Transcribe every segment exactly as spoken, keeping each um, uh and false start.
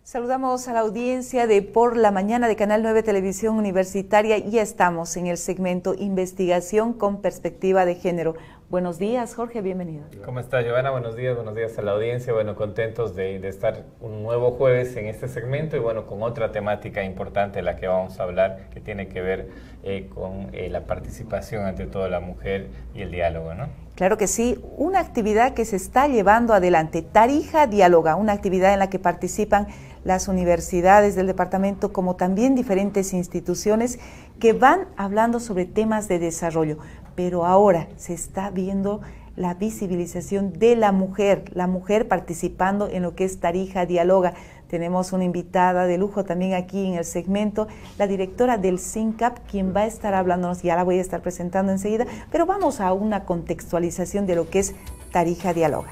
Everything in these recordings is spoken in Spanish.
Saludamos a la audiencia de Por la Mañana de Canal nueve Televisión Universitaria y ya estamos en el segmento Investigación con Perspectiva de Género. Buenos días, Jorge, bienvenido. ¿Cómo está, Giovanna? Buenos días, buenos días a la audiencia. Bueno, contentos de, de estar un nuevo jueves en este segmento y bueno, con otra temática importante de la que vamos a hablar, que tiene que ver eh, con eh, la participación ante todo la mujer y el diálogo, ¿no? Claro que sí, una actividad que se está llevando adelante, Tarija Dialoga, una actividad en la que participan las universidades del departamento como también diferentes instituciones que van hablando sobre temas de desarrollo, pero ahora se está viendo la visibilización de la mujer, la mujer participando en lo que es Tarija Dialoga. Tenemos una invitada de lujo también aquí en el segmento, la directora del SINCAP, quien va a estar hablándonos, ya la voy a estar presentando enseguida, pero vamos a una contextualización de lo que es Tarija Dialoga.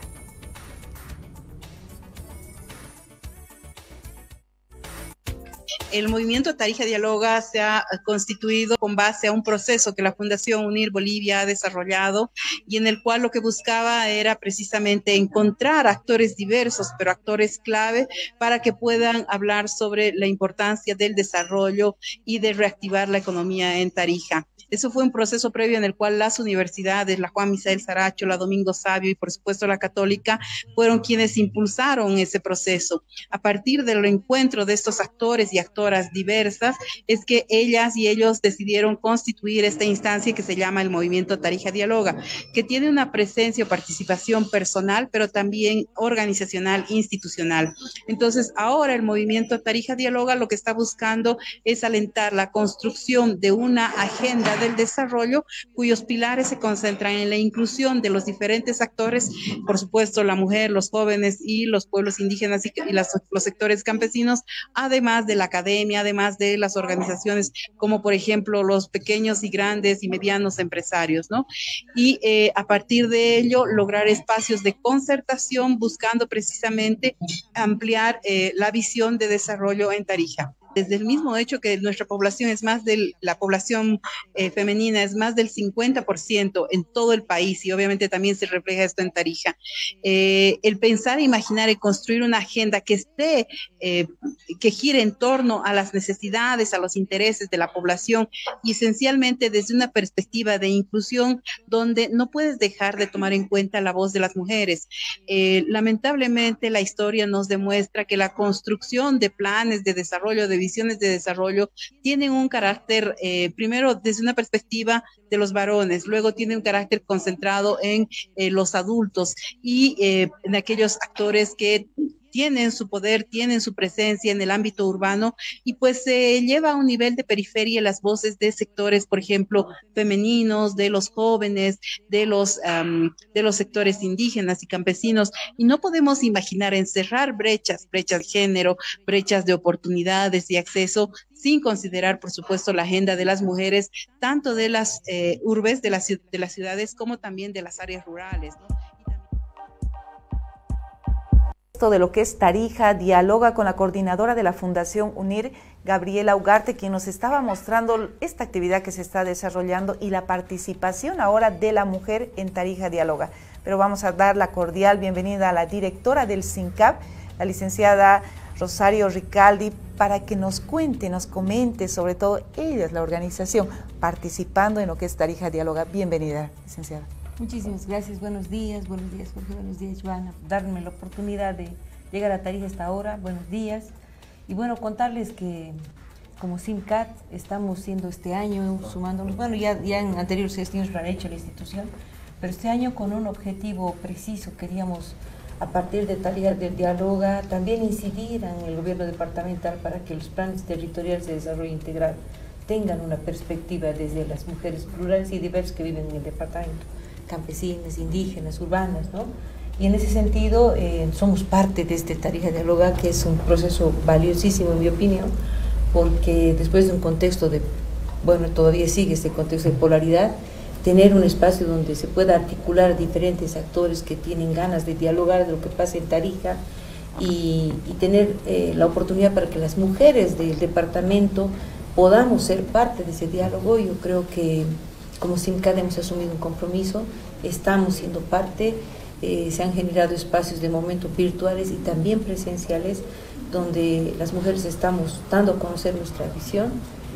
El movimiento Tarija Dialoga se ha constituido con base a un proceso que la Fundación Unir Bolivia ha desarrollado y en el cual lo que buscaba era precisamente encontrar actores diversos, pero actores clave para que puedan hablar sobre la importancia del desarrollo y de reactivar la economía en Tarija. Eso fue un proceso previo en el cual las universidades, la Juan Misael Saracho, la Domingo Sabio y por supuesto la Católica, fueron quienes impulsaron ese proceso. A partir del encuentro de estos actores y actores diversas, es que ellas y ellos decidieron constituir esta instancia que se llama el Movimiento Tarija Dialoga, que tiene una presencia o participación personal, pero también organizacional, institucional. Entonces, ahora el Movimiento Tarija Dialoga lo que está buscando es alentar la construcción de una agenda del desarrollo cuyos pilares se concentran en la inclusión de los diferentes actores, por supuesto la mujer, los jóvenes y los pueblos indígenas y, y las, los sectores campesinos, además de la academia, además de las organizaciones como por ejemplo los pequeños y grandes y medianos empresarios, ¿no? Y eh, a partir de ello lograr espacios de concertación buscando precisamente ampliar eh, la visión de desarrollo en Tarija. Desde el mismo hecho que nuestra población es más del, la población eh, femenina es más del cincuenta por ciento en todo el país y obviamente también se refleja esto en Tarija. Eh, el pensar, imaginar y construir una agenda que esté, eh, que gire en torno a las necesidades, a los intereses de la población y esencialmente desde una perspectiva de inclusión donde no puedes dejar de tomar en cuenta la voz de las mujeres. Eh, lamentablemente la historia nos demuestra que la construcción de planes de desarrollo, de visiones de desarrollo tienen un carácter, eh, primero desde una perspectiva de los varones, luego tiene un carácter concentrado en eh, los adultos y eh, en aquellos actores que tienen su poder, tienen su presencia en el ámbito urbano y pues se lleva a un nivel de periferia las voces de sectores, por ejemplo, femeninos, de los jóvenes, de los, um, de los sectores indígenas y campesinos y no podemos imaginar encerrar brechas, brechas de género, brechas de oportunidades y acceso sin considerar, por supuesto, la agenda de las mujeres, tanto de las eh, urbes, de las, de las ciudades, como también de las áreas rurales, ¿no? De lo que es Tarija Dialoga con la coordinadora de la Fundación Unir, Gabriela Ugarte, quien nos estaba mostrando esta actividad que se está desarrollando y la participación ahora de la mujer en Tarija Dialoga. Pero vamos a dar la cordial bienvenida a la directora del SINCAP, la licenciada Rosario Ricaldi, para que nos cuente, nos comente, sobre todo ella es la organización participando en lo que es Tarija Dialoga. Bienvenida, licenciada. Muchísimas gracias, buenos días, buenos días Jorge, buenos días Joana, por darme la oportunidad de llegar a Tarija a esta hora, buenos días. Y bueno, contarles que como SINCAP estamos siendo este año sumándonos, bueno, ya, ya en anteriores gestiones lo han hecho la institución, pero este año con un objetivo preciso, queríamos a partir de Tarija del Dialoga también incidir en el gobierno departamental para que los planes territoriales de desarrollo integral tengan una perspectiva desde las mujeres plurales y diversas que viven en el departamento, campesinas, indígenas, urbanas, ¿no? Y en ese sentido eh, somos parte de este Tarija Dialoga, que es un proceso valiosísimo en mi opinión, porque después de un contexto de, bueno, todavía sigue este contexto de polaridad, tener un espacio donde se pueda articular diferentes actores que tienen ganas de dialogar de lo que pasa en Tarija y, y tener eh, la oportunidad para que las mujeres del departamento podamos ser parte de ese diálogo. Yo creo que como SINCAP hemos asumido un compromiso, estamos siendo parte, eh, se han generado espacios de momento virtuales y también presenciales donde las mujeres estamos dando a conocer nuestra visión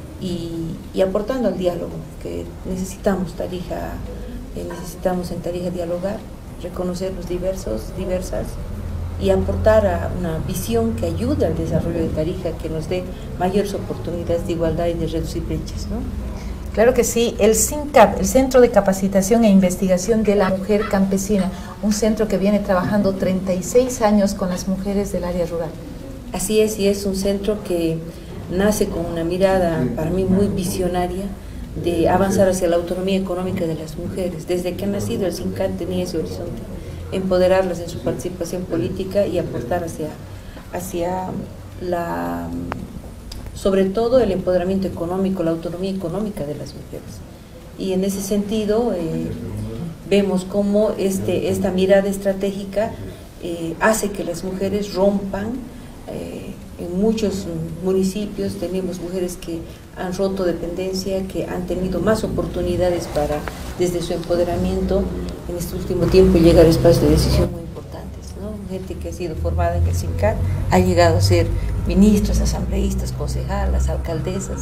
y, y aportando al diálogo, que necesitamos Tarija, eh, necesitamos en Tarija dialogar, reconocer los diversos, diversas y aportar a una visión que ayude al desarrollo de Tarija, que nos dé mayores oportunidades de igualdad y de reducir brechas, ¿no? Claro que sí, el CINCAP, el Centro de Capacitación e Investigación de la Mujer Campesina, un centro que viene trabajando treinta y seis años con las mujeres del área rural. Así es, y es un centro que nace con una mirada para mí muy visionaria de avanzar hacia la autonomía económica de las mujeres. Desde que ha nacido el CINCAP tenía ese horizonte, empoderarlas en su participación política y aportar hacia, hacia la... sobre todo el empoderamiento económico, la autonomía económica de las mujeres. Y en ese sentido eh, vemos cómo este, esta mirada estratégica eh, hace que las mujeres rompan. Eh, en muchos municipios tenemos mujeres que han roto dependencia, que han tenido más oportunidades para, desde su empoderamiento, en este último tiempo llegar a espacios de decisión muy importantes, ¿no? Gente que ha sido formada en el CINCAP ha llegado a ser ministros, asambleístas, concejalas, alcaldesas.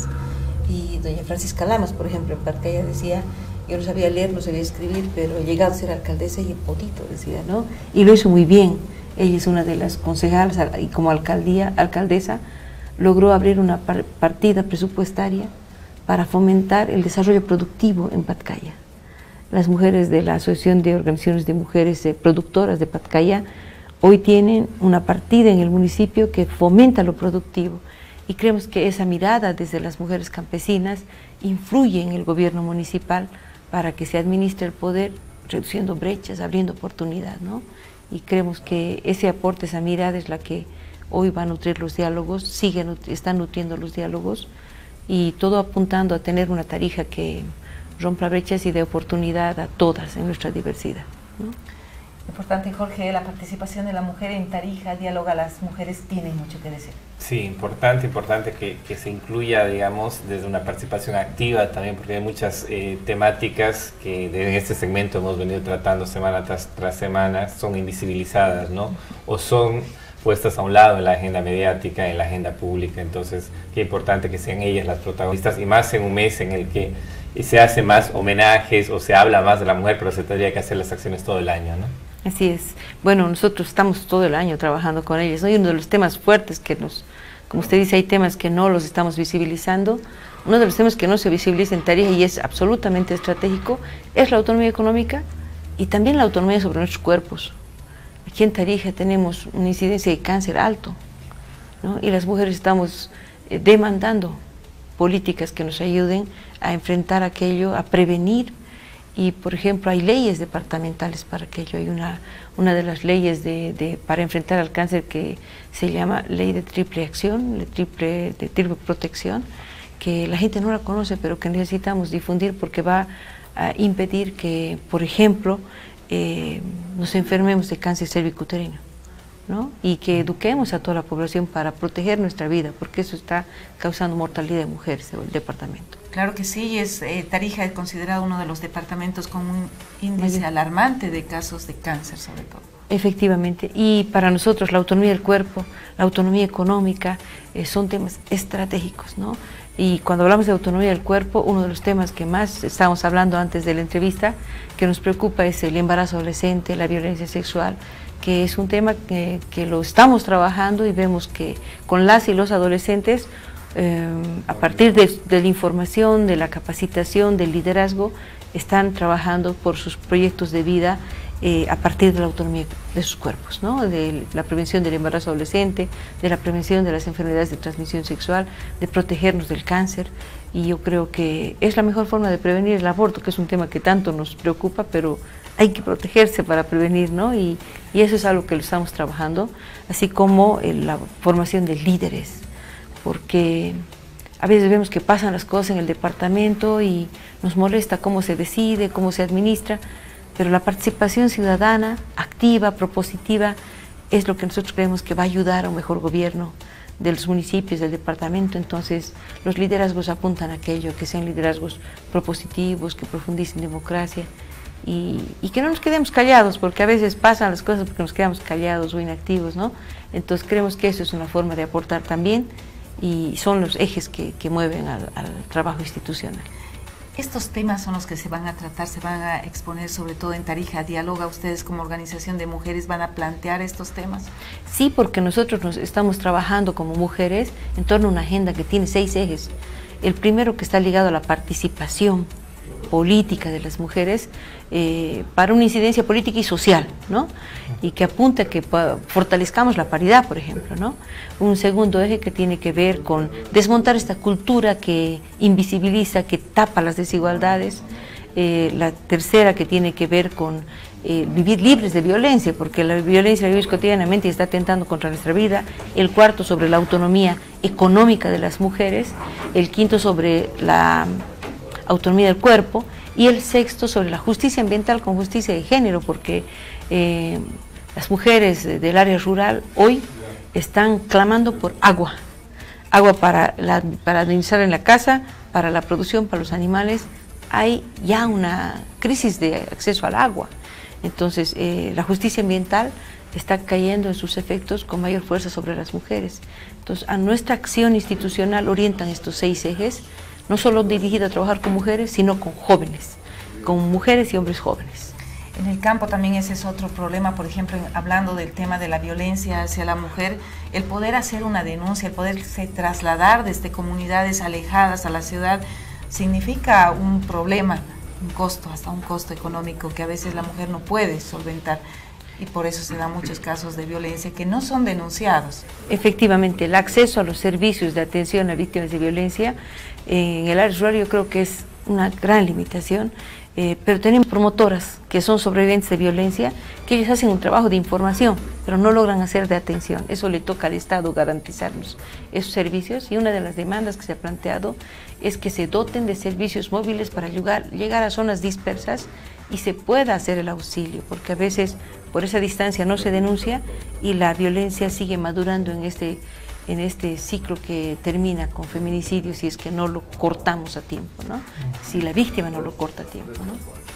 Y doña Francisca Lamas, por ejemplo, en Pacaya decía, yo no sabía leer, no sabía escribir, pero he llegado a ser alcaldesa y en potito, decía, ¿no? Y lo hizo muy bien. Ella es una de las concejalas y como alcaldía, alcaldesa logró abrir una par partida presupuestaria para fomentar el desarrollo productivo en Pacaya. Las mujeres de la Asociación de Organizaciones de Mujeres eh, Productoras de Pacaya hoy tienen una partida en el municipio que fomenta lo productivo y creemos que esa mirada desde las mujeres campesinas influye en el gobierno municipal para que se administre el poder reduciendo brechas, abriendo oportunidad, ¿no? Y creemos que ese aporte, esa mirada es la que hoy va a nutrir los diálogos, sigue, está nutriendo los diálogos y todo apuntando a tener una Tarija que rompa brechas y dé oportunidad a todas en nuestra diversidad, ¿no? Importante, Jorge, la participación de la mujer en Tarija, diáloga, las mujeres tienen mucho que decir. Sí, importante, importante que, que se incluya, digamos, desde una participación activa también, porque hay muchas eh, temáticas que en este segmento hemos venido tratando semana tras, tras semana, son invisibilizadas, ¿no? O son puestas a un lado en la agenda mediática, en la agenda pública. Entonces, qué importante que sean ellas las protagonistas, y más en un mes en el que se hace más homenajes o se habla más de la mujer, pero se tendría que hacer las acciones todo el año, ¿no? Así es. Bueno, nosotros estamos todo el año trabajando con ellos, ¿no? Y uno de los temas fuertes que nos, como usted dice, hay temas que no los estamos visibilizando. Uno de los temas que no se visibiliza en Tarija y es absolutamente estratégico es la autonomía económica y también la autonomía sobre nuestros cuerpos. Aquí en Tarija tenemos una incidencia de cáncer alto, ¿no? Y las mujeres estamos eh, demandando políticas que nos ayuden a enfrentar aquello, a prevenir. Y, por ejemplo, hay leyes departamentales para aquello. Hay una, una de las leyes de, de, para enfrentar al cáncer que se llama Ley de Triple Acción, de triple, de triple protección, que la gente no la conoce, pero que necesitamos difundir porque va a impedir que, por ejemplo, eh, nos enfermemos de cáncer cervicuterino, ¿no? Y que eduquemos a toda la población para proteger nuestra vida, porque eso está causando mortalidad de mujeres en el departamento. Claro que sí, es, eh, Tarija es considerado uno de los departamentos con un índice alarmante de casos de cáncer, sobre todo. Efectivamente, y para nosotros la autonomía del cuerpo, la autonomía económica, eh, son temas estratégicos, ¿no? Y cuando hablamos de autonomía del cuerpo, uno de los temas que más estábamos hablando antes de la entrevista, que nos preocupa es el embarazo adolescente, la violencia sexual, que es un tema que, que lo estamos trabajando y vemos que con las y los adolescentes, eh, a partir de, de la información, de la capacitación, del liderazgo, están trabajando por sus proyectos de vida eh, a partir de la autonomía de sus cuerpos, ¿no? De la prevención del embarazo adolescente, de la prevención de las enfermedades de transmisión sexual, de protegernos del cáncer. Y yo creo que es la mejor forma de prevenir el aborto, que es un tema que tanto nos preocupa, pero hay que protegerse para prevenir, ¿no? Y, y eso es algo que lo estamos trabajando, así como eh, la formación de líderes, porque a veces vemos que pasan las cosas en el departamento y nos molesta cómo se decide, cómo se administra, pero la participación ciudadana, activa, propositiva, es lo que nosotros creemos que va a ayudar a un mejor gobierno de los municipios, del departamento. Entonces los liderazgos apuntan a aquello, que sean liderazgos propositivos, que profundicen democracia y, y que no nos quedemos callados, porque a veces pasan las cosas porque nos quedamos callados o inactivos, ¿no? Entonces creemos que eso es una forma de aportar también y son los ejes que, que mueven al, al trabajo institucional. Estos temas son los que se van a tratar, se van a exponer sobre todo en Tarija Dialoga. ¿Ustedes como organización de mujeres van a plantear estos temas? Sí, porque nosotros nos estamos trabajando como mujeres en torno a una agenda que tiene seis ejes. El primero, que está ligado a la participación política de las mujeres eh, para una incidencia política y social, ¿no? Y que apunta a que fortalezcamos la paridad, por ejemplo, ¿no? Un segundo eje que tiene que ver con desmontar esta cultura que invisibiliza, que tapa las desigualdades. Eh, la tercera, que tiene que ver con eh, vivir libres de violencia, porque la violencia la vivimos cotidianamente y está atentando contra nuestra vida. El cuarto, sobre la autonomía económica de las mujeres. El quinto, sobre la autonomía del cuerpo, y el sexto sobre la justicia ambiental con justicia de género, porque eh, las mujeres del área rural hoy están clamando por agua, agua para, la, para administrar en la casa, para la producción, para los animales. Hay ya una crisis de acceso al agua, entonces eh, la justicia ambiental está cayendo en sus efectos con mayor fuerza sobre las mujeres. Entonces, a nuestra acción institucional orientan estos seis ejes, no solo dirigida a trabajar con mujeres, sino con jóvenes, con mujeres y hombres jóvenes. En el campo también ese es otro problema, por ejemplo, hablando del tema de la violencia hacia la mujer, el poder hacer una denuncia, el poderse trasladar desde comunidades alejadas a la ciudad, significa un problema, un costo, hasta un costo económico que a veces la mujer no puede solventar. Y por eso se dan muchos casos de violencia que no son denunciados. Efectivamente, el acceso a los servicios de atención a víctimas de violencia en el área rural yo creo que es una gran limitación, eh, pero tenemos promotoras que son sobrevivientes de violencia, que ellos hacen un trabajo de información, pero no logran hacer de atención. Eso le toca al Estado garantizarnos esos servicios, y una de las demandas que se ha planteado es que se doten de servicios móviles para llegar, llegar a zonas dispersas y se pueda hacer el auxilio, porque a veces por esa distancia no se denuncia y la violencia sigue madurando en este, en este ciclo que termina con feminicidio si es que no lo cortamos a tiempo, ¿no? Si la víctima no lo corta a tiempo, ¿no?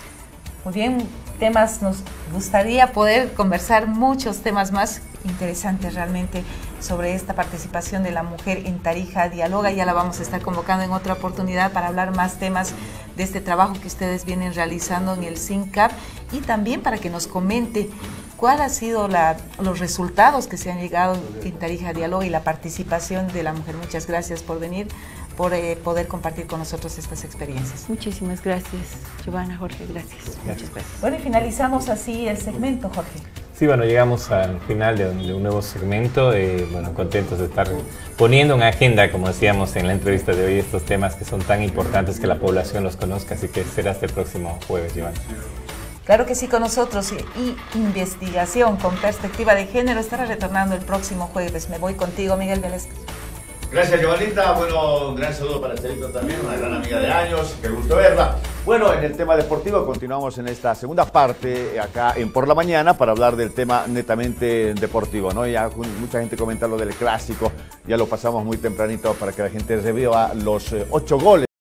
Muy bien, temas, nos gustaría poder conversar muchos temas más interesantes realmente sobre esta participación de la mujer en Tarija Dialoga. Ya la vamos a estar convocando en otra oportunidad para hablar más temas de este trabajo que ustedes vienen realizando en el SINCAP, y también para que nos comente cuál ha sido la, los resultados que se han llegado en Tarija Dialoga y la participación de la mujer. Muchas gracias por venir, por eh, poder compartir con nosotros estas experiencias. Muchísimas gracias, Giovanna, Jorge, gracias. Muchas gracias. Bueno, y finalizamos así el segmento, Jorge. Sí, bueno, llegamos al final de un, de un nuevo segmento, eh, bueno, contentos de estar poniendo en agenda, como decíamos en la entrevista de hoy, estos temas que son tan importantes que la población los conozca, así que será hasta el próximo jueves, Giovanna. Claro que sí, con nosotros, y investigación con perspectiva de género estará retornando el próximo jueves. Me voy contigo, Miguel Vélez. Gracias, Giovanita. Bueno, un gran saludo para Estelito también, una gran amiga de años, qué gusto verla. Bueno, en el tema deportivo continuamos en esta segunda parte acá en Por la Mañana para hablar del tema netamente deportivo, ¿no? Ya mucha gente comenta lo del clásico, ya lo pasamos muy tempranito para que la gente revea los eh, ocho goles.